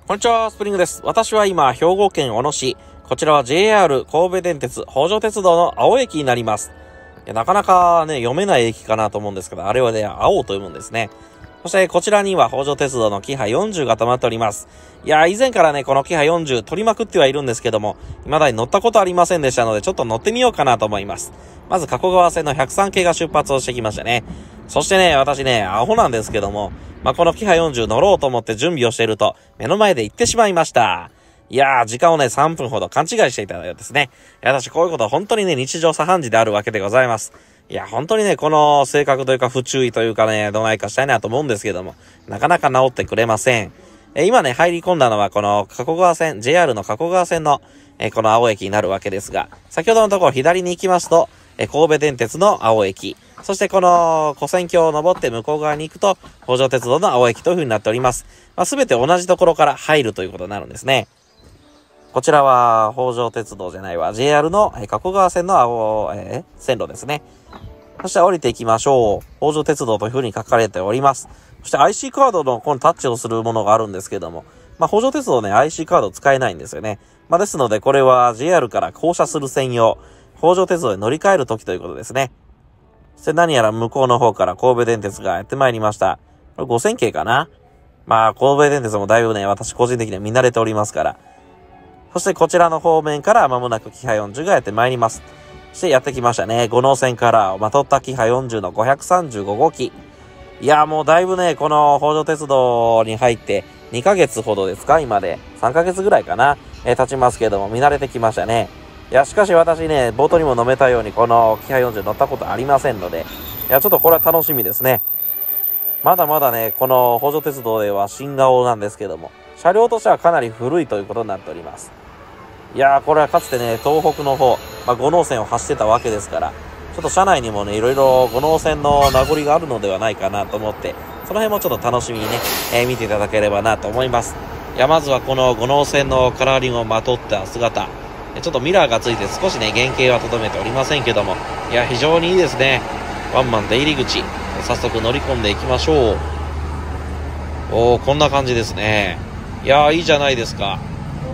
こんにちは、スプリングです。私は今、兵庫県小野市。こちらは JR 神戸電鉄北条鉄道の青駅になります。なかなかね、読めない駅かなと思うんですけど、あれはね、青と読むんですね。そしてこちらには北条鉄道のキハ40が止まっております。いやー、以前からね、このキハ40取りまくってはいるんですけども、未だに乗ったことありませんでしたので、ちょっと乗ってみようかなと思います。まず加古川線の103系が出発をしてきましたね。そしてね、私ね、アホなんですけども、このキハ40乗ろうと思って準備をしていると、目の前で行ってしまいました。いやー、時間をね、3分ほど勘違いしていたようですね。私、こういうことは本当にね、日常茶飯事であるわけでございます。いや、本当にね、この性格というか不注意というかね、どないかしたいなと思うんですけども、なかなか治ってくれません。今ね、入り込んだのはこの加古川線、JR の加古川線の、この青駅になるわけですが、先ほどのところ左に行きますと、神戸電鉄の青駅、そしてこの古線橋を登って向こう側に行くと、北条鉄道の青駅という風になっております。すべて同じところから入るということになるんですね。こちらは北条鉄道じゃないわ、JR の加古川線の線路ですね。そして降りていきましょう。北条鉄道という風に書かれております。そして IC カードのこのタッチをするものがあるんですけども、北条鉄道ね、IC カード使えないんですよね。ですのでこれは JR から降車する専用、北条鉄道に乗り換える時ということですね。そして何やら向こうの方から神戸電鉄がやってまいりました。これ5000系かな。神戸電鉄もだいぶね、私個人的には見慣れておりますから。そしてこちらの方面から間もなくキハ40がやってまいります。そしてやってきましたね。五能線からまとったキハ40の535号機。いやー、もうだいぶね、この北条鉄道に入って2ヶ月ほどですか、今で。3ヶ月ぐらいかな。経ちますけども、見慣れてきましたね。いや、しかし私ね、冒頭にも述べたように、このキハ40乗ったことありませんので、いや、ちょっとこれは楽しみですね。まだまだね、この北条鉄道では新顔なんですけども、車両としてはかなり古いということになっております。いやー、これはかつてね、東北の方、五能線を走ってたわけですから、ちょっと車内にもね、いろいろ五能線の名残があるのではないかなと思って、その辺もちょっと楽しみにね、見ていただければなと思います。いや、まずはこの五能線のカラーリングをまとった姿、ちょっとミラーがついて少しね、原型はとどめておりませんけども、いや、非常にいいですね。ワンマン出入り口、早速乗り込んでいきましょう。こんな感じですね。いやー、いいじゃないですか。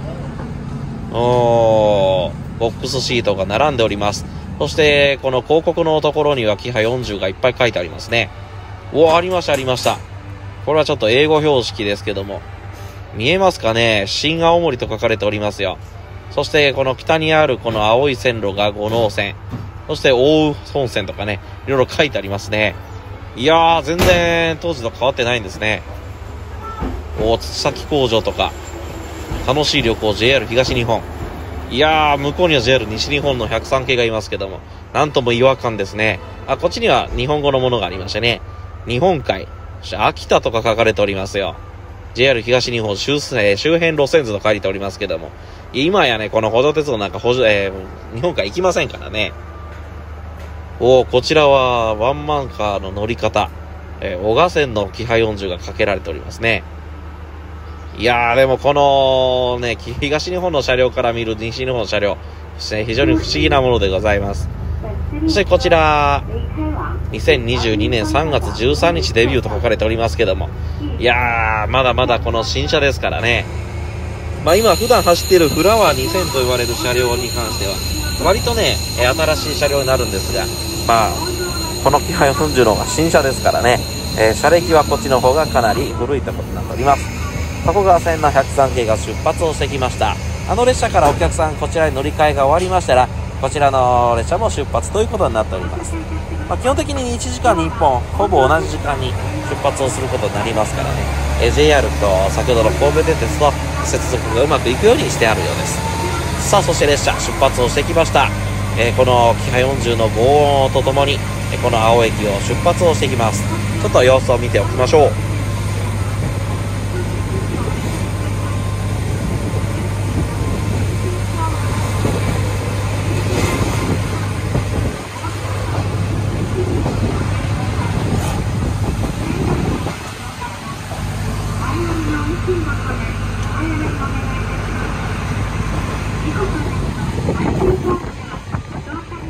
ボックスシートが並んでおります。そしてこの広告のところにはキハ40がいっぱい書いてありますね。ありましたありました。これはちょっと英語標識ですけども、見えますかね。新青森と書かれておりますよ。そしてこの北にあるこの青い線路が五能線、そして奥羽本線とかね、いろいろ書いてありますね。いやー、全然当時と変わってないんですね。土崎工場とか楽しい旅行 JR 東日本。いやー、向こうには JR 西日本の103系がいますけども、なんとも違和感ですね。こっちには日本語のものがありましてね、日本海、そして秋田とか書かれておりますよ。 JR 東日本周辺路線図と書いておりますけども、今やね、この北条鉄道なんか日本海行きませんからね。こちらはワンマンカーの乗り方、小賀線のキハ40がかけられておりますね。いやー、でもこのね、東日本の車両から見る西日本の車両、非常に不思議なものでございます。そしてこちら、2022年3月13日デビューと書かれておりますけども、いやー、まだまだこの新車ですからね。今普段走っているフラワー2000と言われる車両に関しては、割とね、新しい車両になるんですが、このキハ40の方が新車ですからね、車歴はこっちの方がかなり古いところになっております。加古川線の103系が出発をしてきました。列車からお客さんこちらに乗り換えが終わりましたら、こちらの列車も出発ということになっております。基本的に1時間に1本ほぼ同じ時間に出発をすることになりますからね、JR と先ほどの神戸電鉄と接続がうまくいくようにしてあるようです。さあ、そして列車出発をしてきました。このキハ40の轟音とともにこの青駅を出発をしてきます。ちょっと様子を見ておきましょう。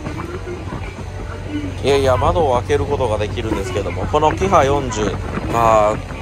いやいや、窓を開けることができるんですけども、このキハ40、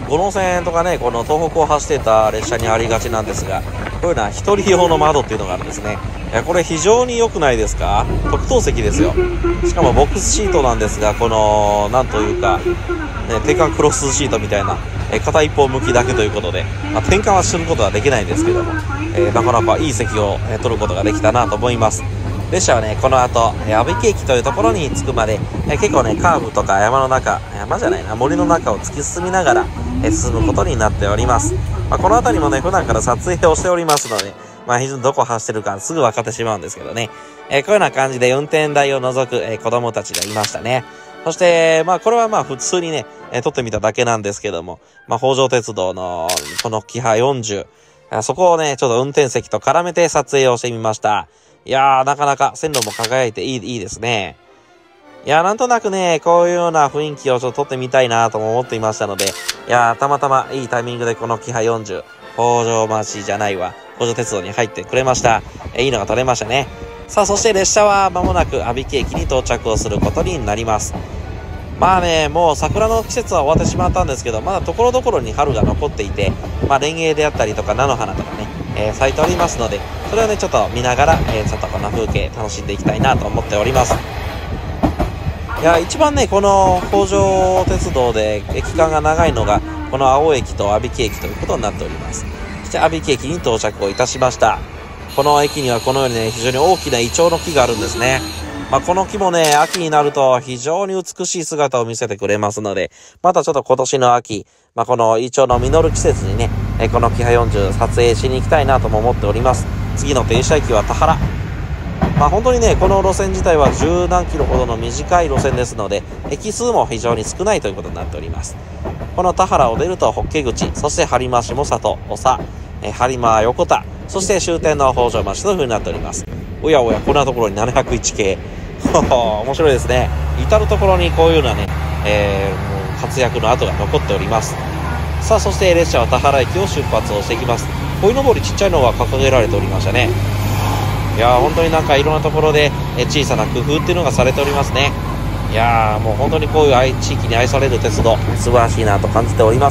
5路線とかね、この東北を走ってた列車にありがちなんですが、こういうのは一人用の窓っていうのがあるんですね。いや、これ非常に良くないですか？特等席ですよ。しかもボックスシートなんですが、この、なんというか、ね、転換クロスシートみたいな、片一方向きだけということで、転換はすることはできないんですけども、なかなかいい席を、取ることができたなと思います。列車はね、この後、阿部駅というところに着くまで、結構ね、カーブとか山の中、山じゃないな、森の中を突き進みながら、進むことになっております。この辺りもね、普段から撮影をしておりますので、非常にどこ走ってるかすぐ分かってしまうんですけどね。こういうような感じで運転台を覗く、子供たちがいましたね。そして、これは普通にね、撮ってみただけなんですけども、北条鉄道の、このキハ40、そこをね、ちょっと運転席と絡めて撮影をしてみました。いやー、なかなか線路も輝いていいですね。いやー、なんとなくね、こういうような雰囲気をちょっと撮ってみたいなとも思っていましたので、いやー、たまたまいいタイミングでこのキハ40、北条町じゃないわ、北条鉄道に入ってくれました。いいのが撮れましたね。さあ、そして列車は間もなく阿鼻木駅に到着をすることになります。もう桜の季節は終わってしまったんですけど、まだところどころに春が残っていて、レンゲであったりとか菜の花とかね、咲いておりますので、それをね、ちょっと見ながら、ちょっとこの風景楽しんでいきたいなと思っております。いや、一番ね、この北条鉄道で駅間が長いのが、この青駅と阿鼻木駅ということになっております。そして阿鼻木駅に到着をいたしました。この駅にはこのようにね、非常に大きなイチョウの木があるんですね。この木もね、秋になると非常に美しい姿を見せてくれますので、またちょっと今年の秋、このイチョウの実る季節にね、このキハ40撮影しに行きたいなとも思っております。次の停車駅は田原。本当にね、この路線自体は十何キロほどの短い路線ですので、駅数も非常に少ないということになっております。この田原を出ると法華口、そして播磨下里、長、播磨横田、そして終点の北条町という風になっております。おやおや、こんなところに701系。面白いですね。至るところにこういうようなね、もう活躍の跡が残っております。さあ、そして列車は田原駅を出発をしていきます。鯉のぼりちっちゃいのが掲げられておりましたね。いやー、本当になんかいろんなところで小さな工夫っていうのがされておりますね。いやー、もう本当にこういう地域に愛される鉄道、素晴らしいなと感じております。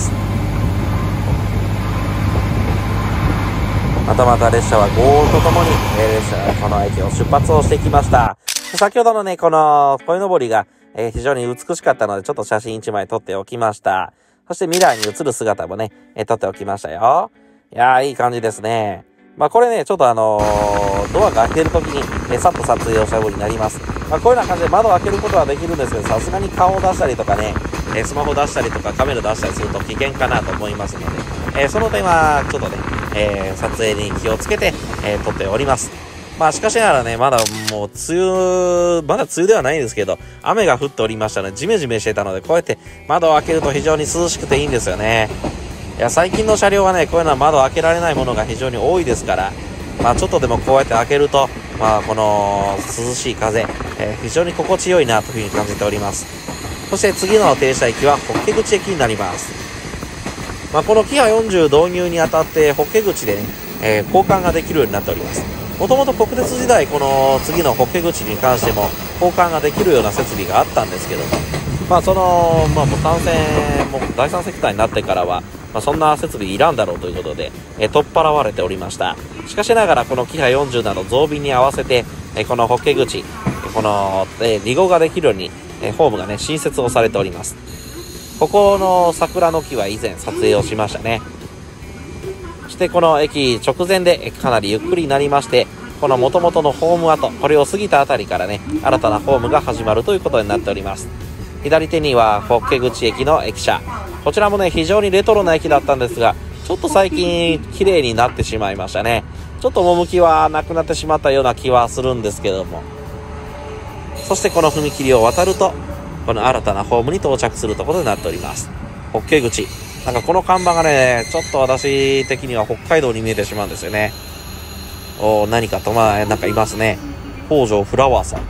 またまた列車はゴーとともに、列車この駅を出発をしてきました。先ほどのね、この鯉のぼりが、非常に美しかったので、ちょっと写真1枚撮っておきました。そして未来に映る姿もね、撮っておきましたよ。いやー、いい感じですね。これね、ちょっとドアが開けるときに、さっと撮影をしたようになります。こういうような感じで窓を開けることはできるんですけど、さすがに顔を出したりとかね、スマホ出したりとかカメラ出したりすると危険かなと思いますので、その点はちょっとね、撮影に気をつけて、撮っております。しかしながらね、まだもうまだ梅雨ではないんですけど、雨が降っておりましたので、ジメジメしてたので、こうやって窓を開けると非常に涼しくていいんですよね。いや、最近の車両はね、こういうのは窓を開けられないものが非常に多いですから、ちょっとでもこうやって開けると、この涼しい風、非常に心地よいなというふうに感じております。そして次の停車駅は法華口駅になります。このキハ40導入にあたって法華口でね、交換ができるようになっております。もともと国鉄時代、この次の法華口に関しても交換ができるような設備があったんですけども、その、もう単線、もう第三セクターになってからは、そんな設備いらんだろうということで、取っ払われておりました。しかしながら、このキハ40など増便に合わせて、この法華口、この、離合ができるように、ホームがね、新設をされております。ここの桜の木は以前撮影をしましたね。そしてこの駅直前でかなりゆっくりになりまして、この元々のホーム跡、これを過ぎたあたりからね、新たなホームが始まるということになっております。左手には法華口駅の駅舎。こちらもね、非常にレトロな駅だったんですが、ちょっと最近綺麗になってしまいましたね。ちょっと趣はなくなってしまったような気はするんですけども。そしてこの踏切を渡ると、この新たなホームに到着するところになっております。法華口。なんかこの看板がね、ちょっと私的には北海道に見えてしまうんですよね。何かとなんかいますね。北条フラワーさんと。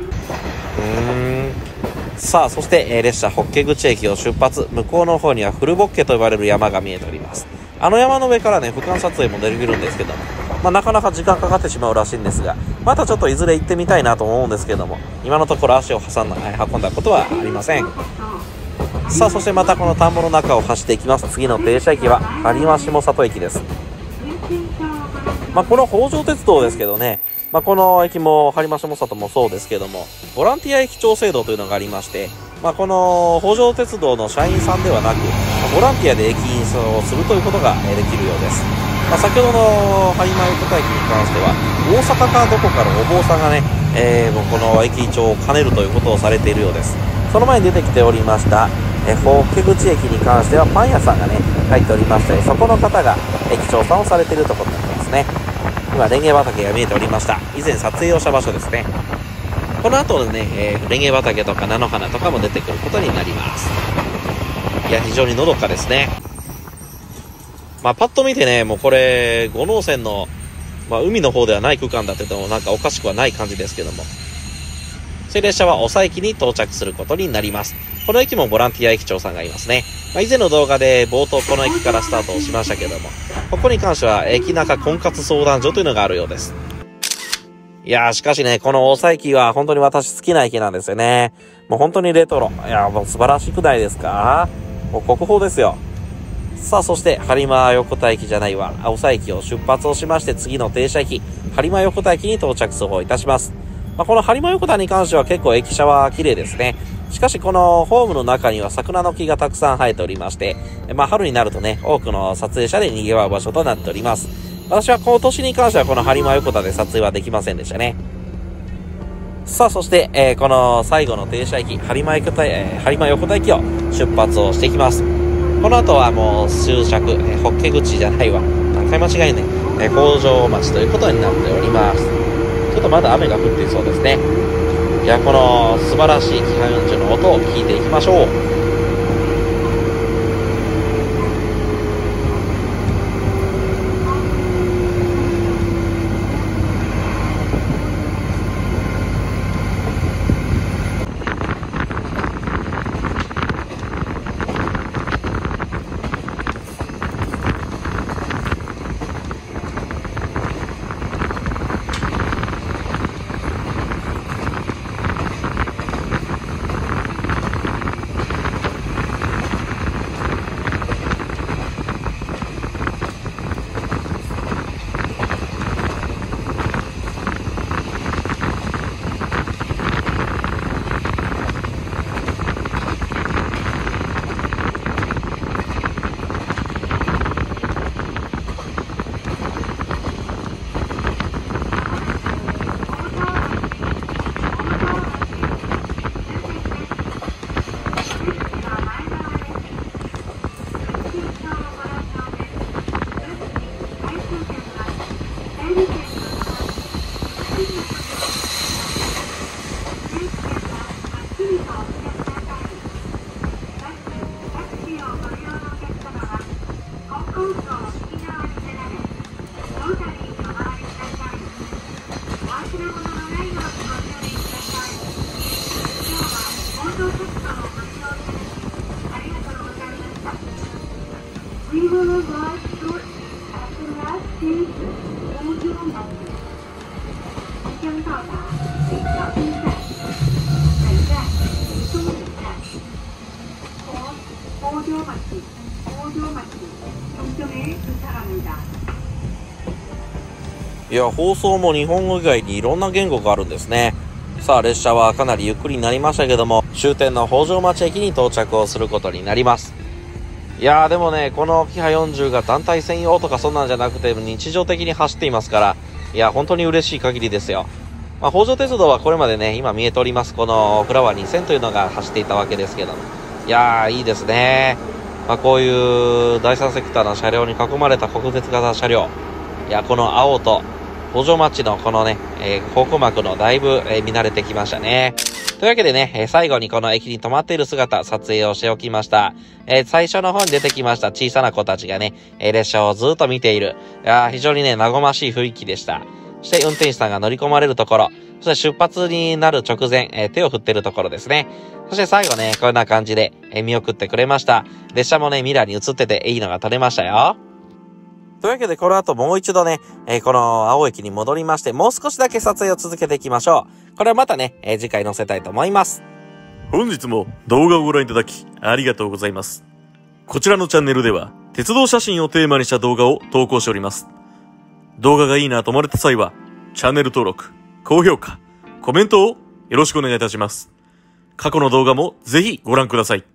さあ、そして、列車法華口駅を出発。向こうの方には古ボッケと呼ばれる山が見えております。あの山の上からね、俯瞰撮影もできるんですけども、なかなか時間かかってしまうらしいんですが、またちょっといずれ行ってみたいなと思うんですけども、今のところ足を運んだことはありません。 さあ、そしてまたこの田んぼの中を走っていきます。次の停車駅は播磨下里駅です。この北条鉄道ですけどね、この駅も播磨下里もそうですけども、ボランティア駅長制度というのがありまして、この北条鉄道の社員さんではなく、ボランティアで駅員をするということができるようです。先ほどの播磨横田駅に関しては、大阪かどこかのお坊さんがね、もうこの駅長を兼ねるということをされているようです。その前に出てきておりました、法華口駅に関してはパン屋さんがね、入っておりまして、そこの方が駅長さんをされているところになりますね。今、レンゲ畑が見えておりました。以前撮影をした場所ですね。この後ね、レンゲ畑とか菜の花とかも出てくることになります。いや、非常にのどかですね。パッと見てね、もうこれ、五能線の、海の方ではない区間だって言ってもなんかおかしくはない感じですけども。それ列車は長駅に到着することになります。この駅もボランティア駅長さんがいますね。以前の動画で冒頭この駅からスタートをしましたけども、ここに関しては駅中婚活相談所というのがあるようです。いやー、しかしね、この長駅は本当に私好きな駅なんですよね。もう本当にレトロ。いやー、もう素晴らしくないですか？もう国宝ですよ。さあ、そして、播磨横田駅じゃないわ、長駅を出発をしまして、次の停車駅、播磨横田駅に到着する方をいたします。この播磨横田に関しては結構駅舎は綺麗ですね。しかし、このホームの中には桜の木がたくさん生えておりまして、春になるとね、多くの撮影者で賑わう場所となっております。私は今年に関してはこの播磨横田で撮影はできませんでしたね。さあ、そして、この最後の停車駅、播磨横田駅を出発をしていきます。この後はもう終着、法華口じゃないわ。何回間違いね。北条町ということになっております。ちょっとまだ雨が降っていそうですね。いや、この素晴らしいキハ40の音を聞いていきましょう。いや、放送も日本語以外にいろんな言語があるんですね。さあ、列車はかなりゆっくりになりましたけども、終点の北条町駅に到着をすることになります。いやー、でもね、このキハ40が団体専用とかそんなんじゃなくて日常的に走っていますから、いや、本当に嬉しい限りですよ。北条鉄道はこれまでね、今見えておりますこのフラワー2000というのが走っていたわけですけども、いやー、いいですね。こういう第三セクターの車両に囲まれた国鉄型車両、いや、この青と北条町のこのね、方向幕のだいぶ、見慣れてきましたね。というわけでね、最後にこの駅に止まっている姿、撮影をしておきました。最初の方に出てきました小さな子たちがね、列車をずっと見ている。いや非常にね、和ましい雰囲気でした。そして運転手さんが乗り込まれるところ、そして出発になる直前、手を振ってるところですね。そして最後ね、こんな感じで、見送ってくれました。列車もね、ミラーに映ってていいのが撮れましたよ。というわけでこの後もう一度ね、この青駅に戻りまして、もう少しだけ撮影を続けていきましょう。これはまたね、次回載せたいと思います。 本日も動画をご覧いただきありがとうございます。こちらのチャンネルでは鉄道写真をテーマにした動画を投稿しております。動画がいいなと思われた際はチャンネル登録、高評価、コメントをよろしくお願いいたします。過去の動画もぜひご覧ください。